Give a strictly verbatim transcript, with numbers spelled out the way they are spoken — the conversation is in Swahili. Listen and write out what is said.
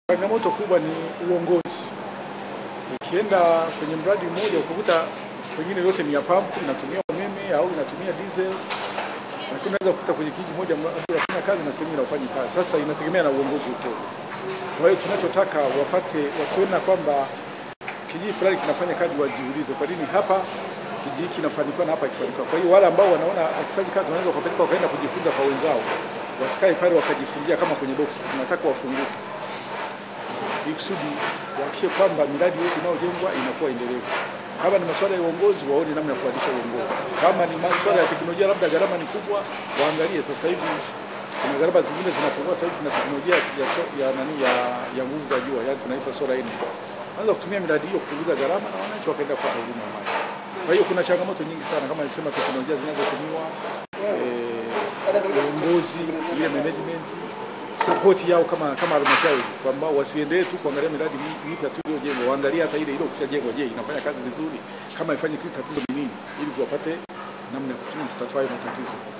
Changamoto kubwa ni uongozi. Ukienda kwenye mradi mmoja ukukuta pengine yote ni ya pump, inatumia umeme au inatumia diesel. Lakini unaweza kukuta kwenye kijiji moja unafanya kazi na sehemu inafanya kazi. Sasa inategemea na uongozi uko. Kwa hiyo tunachotaka wapate, wakiona kwamba kijiji fulani kinafanya kazi wajiulize kwa nini hapa kijiji kinafanikiwa na hapa kifanikiwa. Kwa hiyo wale ambao wanaona akifanya kazi wanaweza kupeleka wakaenda kujifunza kwa wenzao. Wasikae pale wakajifungia kama kwenye box. Tunataka wafunguke. Ikusudi wahakikishe kwamba miradi yote inayojengwa inakuwa endelevu. Kama ni masuala ya uongozi, waone namna ya kuadisha uongozi. Kama ni masuala ya teknolojia, labda gharama ni kubwa, waangalie sasa hivi kuna gharama zingine zinapungua. Sasa hivi kuna teknolojia ya so, ya nani ya ya nguvu za jua, yani tunaita solar energy. Anza kutumia miradi hiyo kupunguza gharama na wananchi wakaenda kupata huduma ya maji. Kwa hiyo kuna changamoto nyingi sana kama nilisema, teknolojia zinazotumiwa, eh, uongozi, ile management, support yao kama kama halmashauri, kwamba wasiendelee tu kuangalia miradi mipya tu iliyojengwa, waangalie hata ile ile ukishajengwa, je, inafanya kazi vizuri, kama ifanye kitu, tatizo ni nini, ili kuwapate namna ya kutatua hayo matatizo.